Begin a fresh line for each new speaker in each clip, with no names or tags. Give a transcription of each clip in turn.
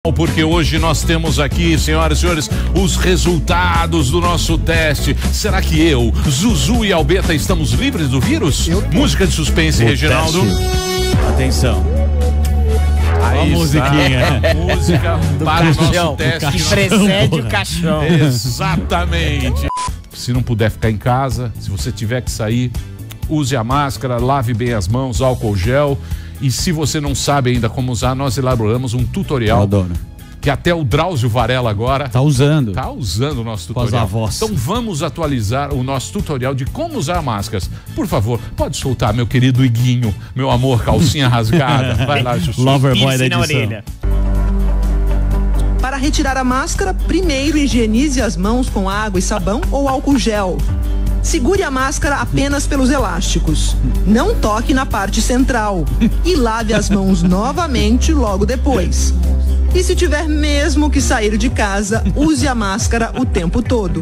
Porque hoje nós temos aqui, senhoras e senhores, os resultados do nosso teste. Será que eu, Zuzu e Albeta estamos livres do vírus? Música de suspense, Reginaldo.
Atenção.
Aí,
a musiquinha.
Música para o nosso teste.
Que precede o caixão.
Exatamente. Se não puder ficar em casa, se você tiver que sair, use a máscara, lave bem as mãos, álcool gel. E se você não sabe ainda como usar, nós elaboramos um tutorial. Que até o Drauzio Varela agora
tá usando
o nosso tutorial. Então vamos atualizar o nosso tutorial de como usar máscaras. Por favor, pode soltar, meu querido Iguinho, meu amor, calcinha rasgada. Vai lá, Jussu.
Loverboy da edição.
Para retirar a máscara, primeiro higienize as mãos com água e sabão ou álcool gel. Segure a máscara apenas pelos elásticos. Não toque na parte central. E lave as mãos novamente logo depois. E se tiver mesmo que sair de casa, use a máscara o tempo todo.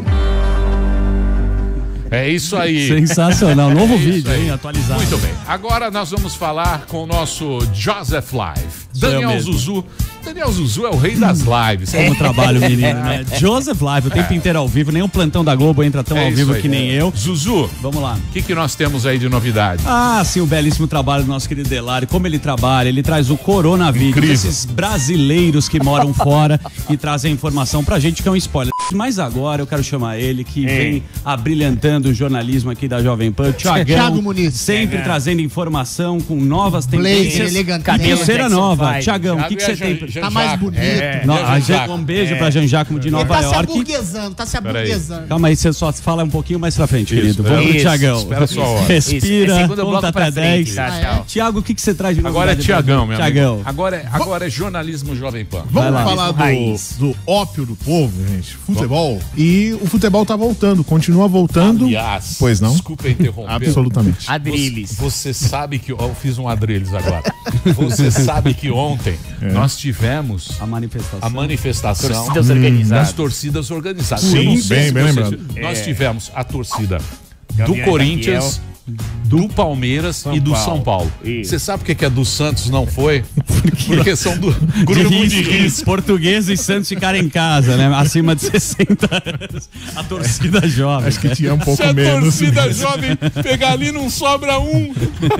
É isso aí.
Sensacional. Novo vídeo, hein? Atualizado.
Muito bem. Agora nós vamos falar com o nosso Joseph Live. Daniel Zuzu. Daniel Zuzu é o rei das lives.
Como trabalho, menino, né? Joseph Live, o tempo inteiro ao vivo. Nem o plantão da Globo entra tão ao vivo que nem eu.
Zuzu,
vamos lá.
O que nós temos aí de novidade?
Ah, sim, o belíssimo trabalho do nosso querido Delari. Como ele trabalha, ele traz o coronavírus. Esses brasileiros que moram fora e trazem informação pra gente, que é um spoiler. Mas agora eu quero chamar ele, que vem abrilhantando o jornalismo aqui da Jovem Pan. Thiago
Muniz.
Sempre trazendo informação com novas tendências. Pulseira nova. Thiagão, o que você tem?
Tá mais bonito.
Um beijo pra Jean Giacomo de Nova York.
Tá se aburguesando.
Calma aí, você só fala um pouquinho mais pra frente, querido. Vamos pro Thiagão.
Espera só a hora.
Respira, conta até 10. Thiago, o que você traz de novidade?
Agora é Thiagão, meu
amigo.
Agora é jornalismo Jovem Pan.
Vamos falar do ópio do povo, gente. Futebol. E o futebol tá voltando, continua voltando.
Aliás,
pois não?
Desculpa interromper.
Absolutamente.
Adriles.
Você sabe que... Eu fiz um adriles agora. Você sabe que ontem nós tivemos a manifestação das torcidas organizadas.
Sim, bem lembrado.
Nós tivemos a torcida do Corinthians, do Palmeiras e do São Paulo. Você sabe por que a do Santos não foi? Porque são do grupo de risco.
Português e Santos ficaram em casa, né? Acima de 60 anos. A torcida jovem.
Acho que tinha um pouco
menos. Se a torcida jovem pegar ali, não sobra um.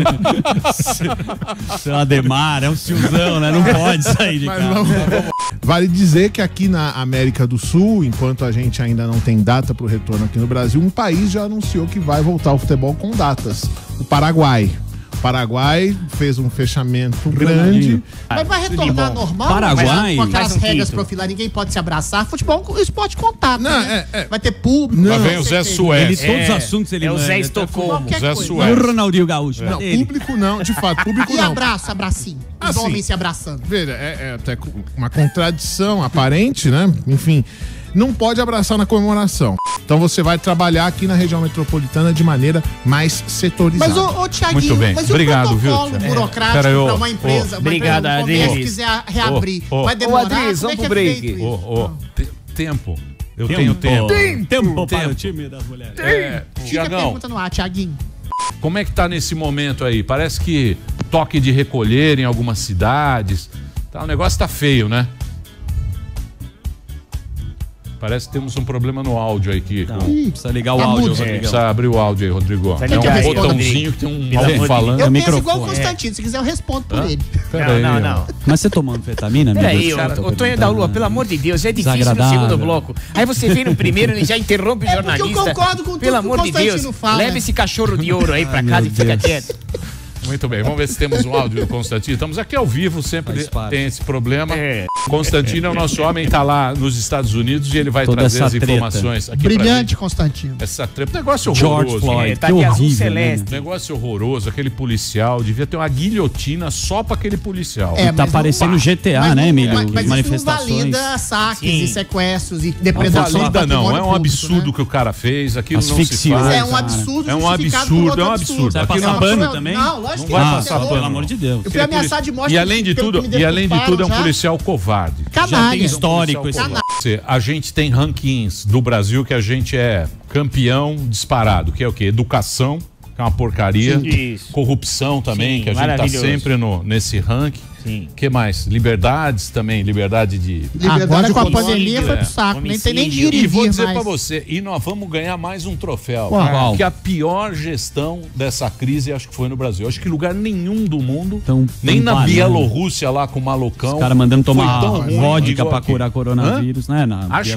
Seu Ademar, é um tiozão, né? Não pode sair de casa.
Vale dizer que aqui na América do Sul, enquanto a gente ainda não tem data para o retorno aqui no Brasil, um país já anunciou que vai voltar ao futebol com datas. O Paraguai. O Paraguai fez um fechamento grande.
Mas vai retornar normal?
Paraguai?
Com aquelas regras profilares, ninguém pode se abraçar. Futebol é um esporte de contato.
Não,
né? Vai ter público.
Lá vem o Zé Sué.
Todos os assuntos ele
manda. É o Zé Estocolmo.
O Zé Sué.
E o Ronaldinho Gaúcho.
Não, público não. De fato, público não.
E abracinho. Os homens se abraçando.
Veja, é até uma contradição aparente, né? Enfim, não pode abraçar na comemoração. Então você vai trabalhar aqui na região metropolitana de maneira mais setorizada.
Mas, Thiaguinho,
muito bem.
mas
obrigado,
o protocolo burocrático para uma empresa,
obrigado,
um comércio quiser reabrir, vai demorar?
Adriles, vamos pro break.
Tempo. Eu tenho tempo.
Tempo para o time das mulheres.
Thiagão,
pergunta no ar, Thiaguinho.
Como é que tá nesse momento aí? Parece que toque de recolher em algumas cidades. Tá, o negócio tá feio, né? Parece que temos um problema no áudio aí.
Precisa ligar o áudio, Rodrigo.
Precisa abrir o áudio aí, Rodrigo.
É um
botãozinho que tem um alto-falante.
Eu penso igual o Constantino, se quiser eu respondo por ele.
Não.
Mas você tomando fetamina, amigo?
Peraí, o Tonho da Lua, pelo amor de Deus, é difícil no segundo bloco. Aí você vem no primeiro e já interrompe o jornalista.
Porque eu concordo com tudo
pelo amor de Deus, leva esse cachorro de ouro aí pra casa e fica quieto.
Muito bem, vamos ver se temos um áudio do Constantino. Estamos aqui ao vivo, sempre tem esse problema. Constantino é o nosso homem, tá lá nos Estados Unidos e ele vai trazer as informações aqui.
Brilhante, Constantino.
Essa treta, negócio horroroso.
George Floyd,
tá de azul celeste.
Negócio horroroso, aquele policial, devia ter uma guilhotina só pra aquele policial.
Tá parecendo GTA, né, Emílio?
Mas
manifestações.
isso não valida saques e sequestros e depredação.
Não valida não, é um absurdo que o cara fez, aquilo não se faz.
É um absurdo.
É um absurdo.
Vai passar pano também?
Não, lógico
não
que
vai
não.
passar pano,
pelo amor de Deus.
Eu fui ameaçado de morte.
E além de tudo, é um policial covarde.
Já tem histórico esse
A gente tem rankings do Brasil que a gente é campeão disparado, que é o quê? Educação, que é uma porcaria. Corrupção também, que a gente tá sempre nesse ranking.
Sim.
Que mais? Liberdades também, liberdade de...
Agora com a
de
pandemia foi pro saco, nem tem nem dinheiro
E
de
vou
vir
dizer
mais.
pra você, e nós vamos ganhar mais um troféu.
Qual?
Que a pior gestão dessa crise, acho que foi no Brasil. Acho que lugar nenhum do mundo, nem na Bielorrússia lá com o malucão.
Os caras mandando tomar
ruim
vodka
igual
pra
aqui.
curar coronavírus, né?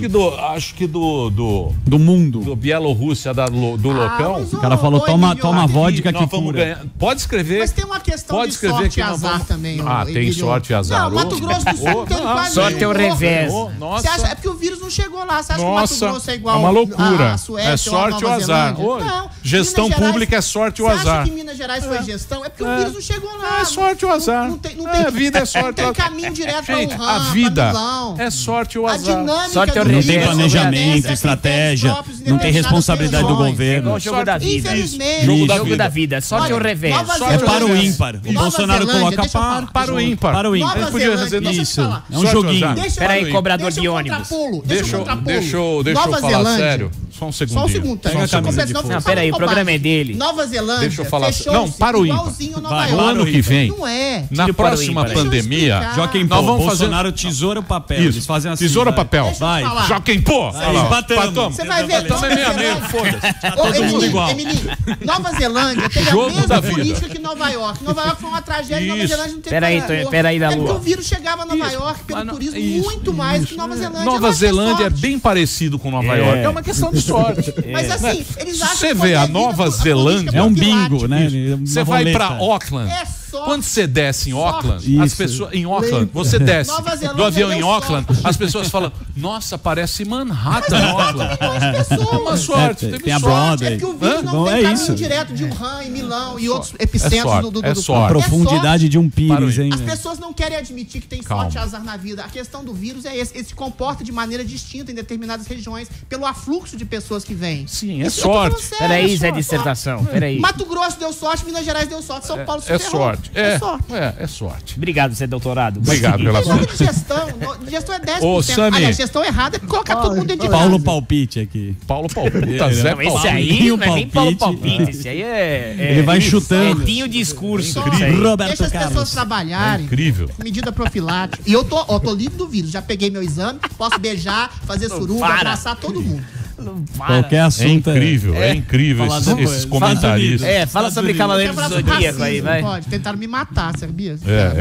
Acho que do
mundo.
Do Bielorrússia, do loucão.
mas
O cara falou, toma vodka que
nós vamos
cura.
ganhar. Pode escrever.
Mas tem uma questão
Pode
de
escrever
sorte
que
e
nós
azar
vamos...
também.
Tem
Emílio.
sorte e azar.
Não, Mato Grosso do Sul não teve quase
sorte
nenhum
é o revés.
morro.
Nossa.
Você acha, é porque o vírus não chegou lá. Você acha que o
Nossa,
Mato Grosso é igual
é uma loucura.
a Suécia
É sorte
ou a
ou
Nova
azar.
Zelândia?
Ô,
Não.
gestão
Minas Gerais-
pública é sorte ou
Você
azar.
acha que Minas Gerais foi gestão? É porque o vírus não chegou lá.
É sorte ou azar.
Não tem,
A vida é sorte
não tem
ou azar.
caminho direto
Gente,
pra Wuhan,
a vida
pra Milão.
é sorte ou
A
azar.
dinâmica
Sorte é o
do
revés.
Não tem
vírus
planejamento,
obedece a
estratégia,
critérios próprios
não tem
determinadas
responsabilidade do
pelas
É
governo.
igual o jogo da vida.
Infelizmente.
Jogo da
Jogo
vida.
da vida. Sorte é o
Olha,
revés.
Nova
Sorte
É
Zelândia-
para o ímpar. O
Nova
Bolsonaro
Zelândia,
coloca
deixa eu falar.
Para o ímpar.
Para o ímpar.
Nova
podia
Zelândia,
fazer
deixa eu te
isso.
falar.
É um
Sorte ou
joguinho.
azar?
Peraí, cobrador
Deixa
de
eu
ônibus.
contrapô-lo,
Deixa eu
Nova
falar
Zelândia.
sério. Só um segundinho.
Só um segundo, tá?
Pega a camisa de
Não,
força.
Não, peraí, o programa é dele.
Nova Zelândia.
Deixa eu falar-
fechou-se
Não, para o ímpar.
igualzinho a Nova
Vai,
York.
No ano que vem,
Não é.
na
Tiro para o
próxima
ímpar.
pandemia...
Deixa eu
Joaquim
Nós
Pô,
vamos
Bolsonaro, tesoura ou papel? Eles fazem assim.
Tesoura,
vai.
papel.
Deixa eu
Vai.
falar.
Joaquim Pô. Olha lá,
empatamos.
empatamos.
Você vai ver.
Também meio a meio, foda-se.
todo mundo igual.
Emilinho, Nova Zelândia teve
Jogo
a mesma
da vida.
política que Nova York. Nova York foi uma tragédia, Nova
Isso.
Zelândia não teve
Peraí,
nada.
Tonho, peraí, da
É porque
Lua.
o vírus chegava a Nova York pelo
Mas não-
turismo
isso,
muito mais que Nova Zelândia.
Nova
Lógico que é
Zelândia é
sorte.
bem parecido com Nova York. É uma questão de sorte.
Mas assim, eles acham
Você
que
vê a
quando é
Nova
vida,
Zelândia-
É um
profilática.
bingo, né?
Você
Uma
vai
roleta.
pra Auckland.
É sorte.
Quando você desce em Auckland,
Isso.
as pessoas em Auckland, você desce
Nova Zelândia
do avião em
deu
Auckland,
sorte.
as pessoas falam: "Nossa, parece Manhattan, Auckland".
Pessoas.
Uma sorte,
tem
teve
a
sorte.
Broadway.
É que o vírus não
Bom,
tem
é
caminho
isso.
direto de Wuhan, em Milão e outros epicentros
sorte,
do
é sorte.
A profundidade de um pires, hein?
As
velho?
pessoas não querem admitir que tem
Calma.
sorte e azar na vida. A questão do vírus é esse. Ele se comporta de maneira distinta em determinadas regiões pelo afluxo de pessoas que vêm.
Sim, é
Isso eu tô falando
sorte.
sério,
Peraí,
é
Zé
sorte.
Dissertação. Peraí.
Mato Grosso deu sorte, Minas Gerais deu sorte, São Paulo se
É
ferrou.
sorte.
É sorte.
É sorte.
Obrigado, Zé Doutorado.
Obrigado pela
Em nome
sua.
de gestão, gestão é 10%.
Ô, Sami.
Aliás, gestão errada é colocar todo mundo dentro de
Paulo
casa.
Palpite aqui.
Paulo Palpita, Zé
Não, esse
Palpita.
aí
Paulinho
não é nem Paulo
Palpite.
Palpite. Esse aí é.
Ele vai chutando.
É Tinho Discurso.
Só
Isso aí.
Roberto
Deixa as
Carlos.
pessoas trabalharem.
Incrível.
Medida profilática. E eu tô livre do vírus. Já peguei meu exame, posso beijar, fazer suruba,
para.
abraçar todo mundo.
Qualquer
É
assunto.
incrível, é incrível
Falar
esses
depois.
comentaristas.
É, fala
Estados
sobre
Unidos.
Cavaleiro do
Abraço
Zodíaco
racismo,
aí, vai.
Pode. Tentaram me matar, sabia?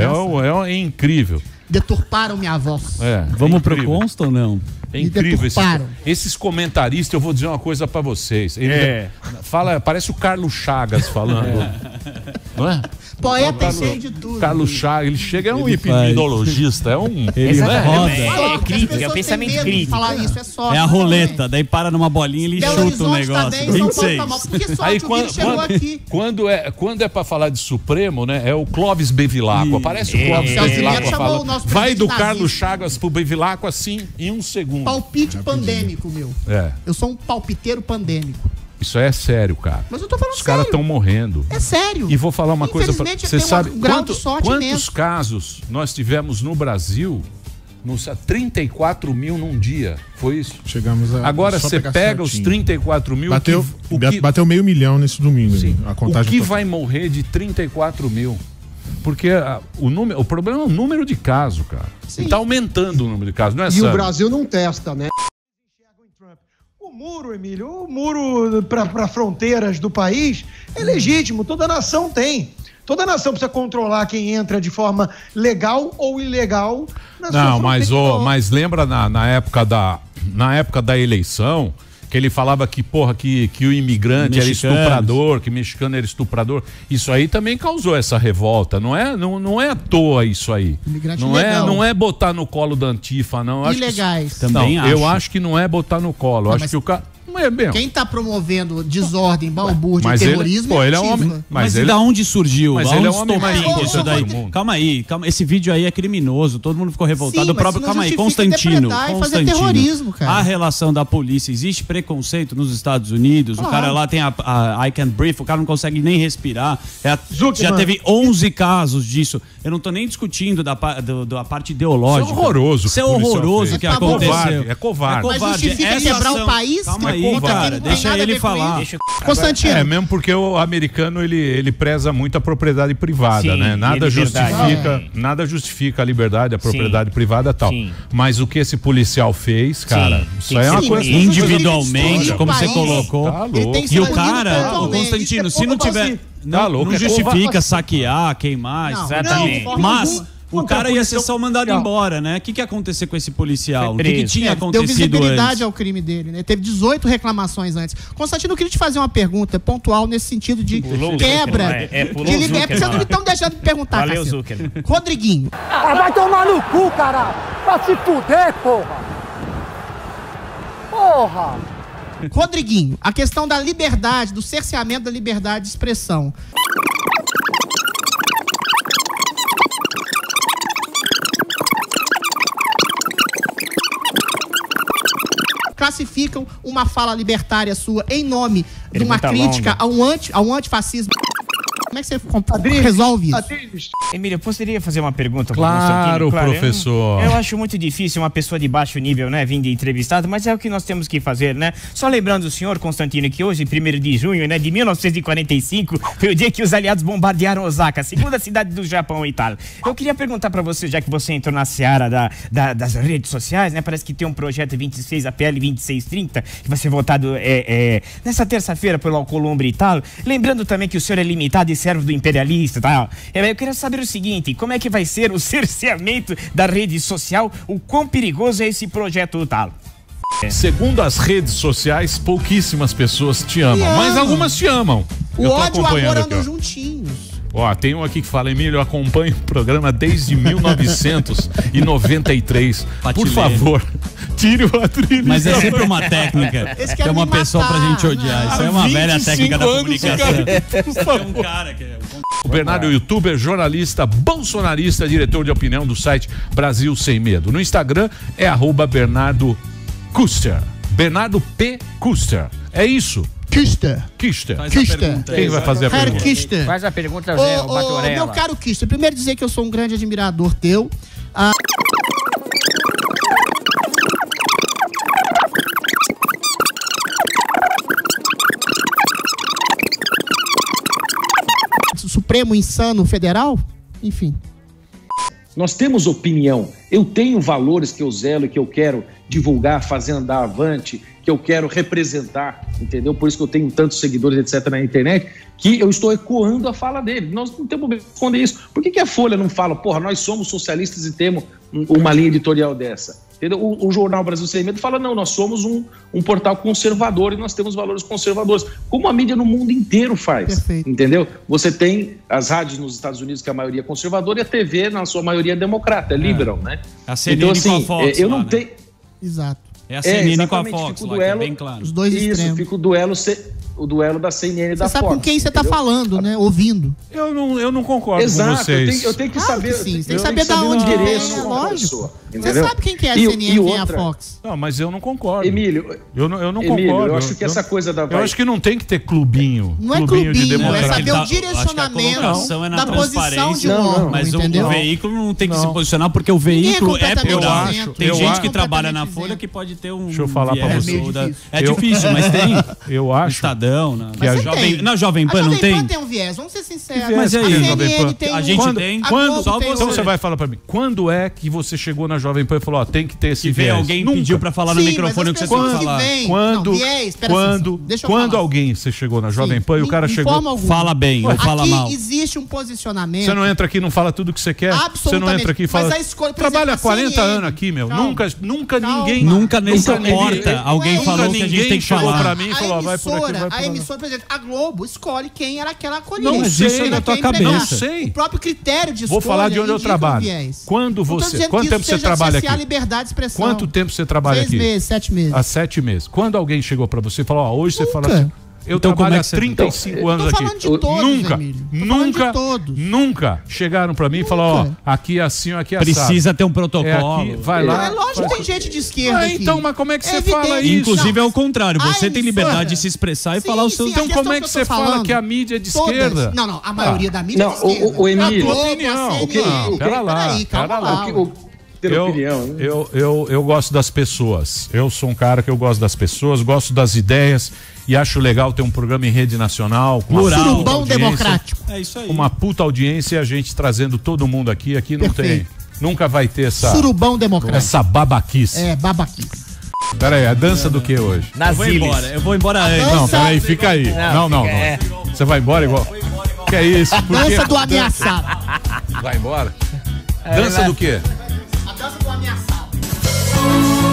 É incrível.
Deturparam minha voz.
Vamos pro
incrível.
consta ou não?
É incrível.
deturparam.
Esses comentaristas, eu vou dizer uma coisa pra vocês. Ele fala, parece o Carlos Chagas falando. Não é?
Poeta é cheio de tudo.
Carlos Chagas, ele chega, é um
Ele
epidemiologista, é um.
Ele
Exatamente.
roda.
É
Sorte, as
crítico, é
pessoas
pensamento
têm medo de
crítico.
falar isso, é sorte.
É a
não
roleta, daí para numa bolinha e ele
Belo
chuta o
Horizonte
negócio.
também, São Paulo tá
26.
mal. Porque sorte,
Aí
o vírus chegou aqui.
quando é pra falar de Supremo, né? É o Clóvis Bevilacqua. Aparece o Clóvis
Celso
Bevilacqua
Neto chamou o
falando.
nosso
Vai do
presidente
Carlos
nazista.
Chagas pro Bevilacqua assim em um segundo.
Palpite pandêmico, meu.
É,
Eu sou um palpiteiro pandêmico.
isso é sério, cara.
Mas eu tô falando
Os caras
sério.
estão morrendo.
É sério.
E vou falar uma coisa pra
Infelizmente,
você.
tem
Sabe
um grau de sorte
quantos
imenso.
casos nós tivemos no Brasil? 34 mil num dia. Foi isso?
Chegamos a.
Agora
só
você
pegar
pega os
certinho.
34 mil.
Bateu,
que
bateu 500 mil nesse domingo.
Sim.
A
O
contagem
que
total.
vai morrer de 34 mil? Porque o problema é o número de casos, cara. Está aumentando o número de casos, não é
E
Sam?
o Brasil não testa, né?
O muro, Emílio, o muro para fronteiras do país é legítimo, toda nação tem. Toda nação precisa controlar quem entra de forma legal ou ilegal na sua
Não, mas,
fronteira.
mas lembra na época da eleição que ele falava que, porra, que o imigrante era
Mexicanos.
estuprador, que mexicano era estuprador. Isso aí também causou essa revolta. Não é à toa isso aí.
Imigrante
Não
legal.
não é botar no colo da Antifa, não. Eu acho que isso-
Ilegais.
Também
não,
acho.
eu acho que não é botar no colo. Eu acho
mas
que o cara. Não é mesmo.
Quem tá promovendo desordem, balbúrdia e
Mas ele-
terrorismo
pô,
é
ele é um
Antifa.
homem.
Mas,
ele
da onde surgiu?
Mas
Aonde
ele é um homem
estopim
mais rico
isso
de
daí?
todo mundo.
Calma aí. Esse vídeo aí é criminoso. Todo mundo ficou revoltado.
Sim,
O próprio,
mas
calma
não
aí,
justifica
Constantino.
interpretar e fazer terrorismo, cara.
A relação da polícia. Existe preconceito nos Estados Unidos. O
Claro.
cara lá tem a I can't breathe. O cara não consegue nem respirar. Já
Zuckerman.
teve 11 casos disso. Eu não tô nem discutindo da parte ideológica.
Isso é horroroso
Isso é
que o policial
horroroso
fez.
que
É
aconteceu.
covarde, é covarde.
Mas justifica
Essa
quebrar o
ação-
país?
Calma
É
aí. aí, cara. Deixa ele falar.
Constantino.
É, mesmo porque o americano, ele preza muito a propriedade privada, né? Nada justifica a liberdade, a propriedade privada e tal.
Sim.
Mas o que esse policial fez, cara, isso aí é uma coisa...
Individualmente, como você colocou.
Tá louco.
E o cara, o Constantino, se não tiver... Não justifica saquear, queimar.
Exatamente.
Mas... O cara ia ser só mandado embora, né? O que ia acontecer com esse policial? O que tinha acontecido antes?
Deu visibilidade ao crime dele, né? Teve 18 reclamações antes. Constantino, eu queria te fazer uma pergunta pontual nesse sentido de quebra. Porque vocês não me estão deixando de perguntar,
Valeu,
Cássio.
Zucker.
Rodriguinho.
Vai tomar no cu, caralho! Pra se fuder, porra! Porra!
Rodriguinho, a questão da liberdade, do cerceamento da liberdade de expressão. Classificam uma fala libertária sua em nome de uma crítica a um antifascismo. Como é que você resolve isso?
Emílio, eu poderia fazer uma pergunta
para o Constantino? Claro, professor.
Eu acho muito difícil uma pessoa de baixo nível, né, vir de entrevistado, mas é o que nós temos que fazer, né? Só lembrando o senhor, Constantino, que hoje, 1º de junho, né, de 1945, foi o dia que os aliados bombardearam Osaka, a segunda cidade do Japão e tal. Eu queria perguntar para você, já que você entrou na seara das redes sociais, né? Parece que tem um projeto 26, a PL 2630, que vai ser votado nessa terça-feira pelo Alcolumbre e tal. Lembrando também que o senhor é limitado e servo do imperialista e tal. Eu queria saber o seguinte, como é que vai ser o cerceamento da rede social? O quão perigoso é esse projeto tal?
Segundo as redes sociais, pouquíssimas pessoas te amam, mas algumas te amam.
O ódio e o amor andam juntinhos.
Ó, tem um aqui que fala, Emílio, eu acompanho o programa desde 1993. Por favor, tire o Adrilho.
Mas é sempre uma técnica. Que é uma pessoa pra gente odiar. Isso é uma velha técnica da comunicação. É um cara que é...
O Bernardo é youtuber, jornalista, bolsonarista, diretor de opinião do site Brasil Sem Medo. No Instagram é @Bernardo Kuster. Bernardo P. Kuster. É isso.
Kister.
Quem vai fazer a pergunta?
Kister.
Faz a pergunta, Zé, o Batorella.
Meu caro Kister, primeiro dizer que eu sou um grande admirador teu. Supremo Insano Federal? Enfim.
Nós temos opinião. Eu tenho valores que eu zelo e que eu quero divulgar, fazer andar avante, que eu quero representar, entendeu? Por isso que eu tenho tantos seguidores, etc., na internet, que eu estou ecoando a fala dele. Nós não temos como esconder isso. Por que a Folha não fala, porra, nós somos socialistas e temos uma linha editorial dessa? Entendeu? O Jornal Brasil Sem Medo fala, não, nós somos um portal conservador e nós temos valores conservadores, como a mídia no mundo inteiro faz.
Perfeito.
Entendeu? Você tem as rádios nos Estados Unidos, que a maioria é conservadora, e a TV, na sua maioria, é democrata, é liberal, né?
A CNN então, assim, com a Fox,
eu não tenho...
Exato.
É a CNN com a Fox,
fica o duelo,
bem claro.
Os dois extremos.
Isso, fica o duelo da CNN e da Fox.
Você sabe com quem você está falando, né? Ouvindo.
Eu não concordo com vocês.
Eu tenho que saber.
Sim, tem que saber de onde vem, é lógico. Você sabe quem que é a CNN e quem é a Fox.
Não, mas eu não concordo.
Emílio,
eu não concordo.
Eu acho que essa coisa da...
Eu acho que não tem que ter clubinho.
Não é clubinho,
de
é saber o direcionamento da posição de um órgão,
mas
entendeu?
o veículo não tem que se posicionar, porque o veículo é plural. Tem gente que trabalha na Folha que pode ter um...
Deixa eu falar pra você.
É difícil, mas tem.
Eu acho.
Estadão, na Jovem Pan não tem?
A Jovem Pan tem um viés, vamos ser sinceros.
Mas aí,
a CNN tem
a gente tem.
Então você vai falar pra mim, quando é que você chegou na Jovem Pan e falou, ó, tem que ter esse viés?
Alguém pediu pra falar no microfone o que você tem que falar.
Quando alguém você chegou na Jovem Pan e o cara chegou...
Fala bem ou fala mal.
Aqui existe um posicionamento...
Você não entra aqui e não fala tudo o que você quer? Você não entra aqui e fala... Trabalha 40 anos aqui, meu. Nunca ninguém...
Nunca nessa porta alguém falou que a gente tem que falar.
Pra mim, falou, vai por aqui, vai por
a emissora, por exemplo, a Globo escolhe quem era aquela acolher.
Não sei, na tua cabeça. Não sei.
O próprio critério de
Vou
escolha...
falar de onde eu trabalho. Quanto tempo você trabalha aqui? Quanto tempo você trabalha aqui?
6 meses, 7 meses.
Há 7 meses. Quando alguém chegou pra você e falou, ó, hoje você fala assim... Eu trabalho há 35 anos aqui. Nunca chegaram pra mim e falaram, ó, aqui é assim, aqui é assim.
Precisa ter um protocolo.
Aqui, vai lá.
É lógico que tem gente de esquerda aqui.
Então, mas como é que você fala isso?
Inclusive é o contrário. Você tem liberdade de se expressar e falar o seu...
Então como é que você fala que a mídia é de esquerda?
Não, a maioria da mídia é de esquerda.
O Emílio...
Pera lá.
ter opinião. Né?
Eu gosto das pessoas. Eu sou um cara que eu gosto das pessoas, gosto das ideias e acho legal ter um programa em rede nacional, com
plural, surubão democrático.
É isso aí.
Uma puta audiência e a gente trazendo todo mundo aqui. Aqui não tem. Nunca vai ter essa.
Surubão democrático.
Essa babaquice.
É, babaquice.
Pera aí, a dança do que hoje?
Eu vou embora antes.
Não, pera aí, fica aí. Não. Você vai embora igual. Que é isso?
Dança do ameaçado.
Vai embora? Dança do quê?
A dança do ameaçado.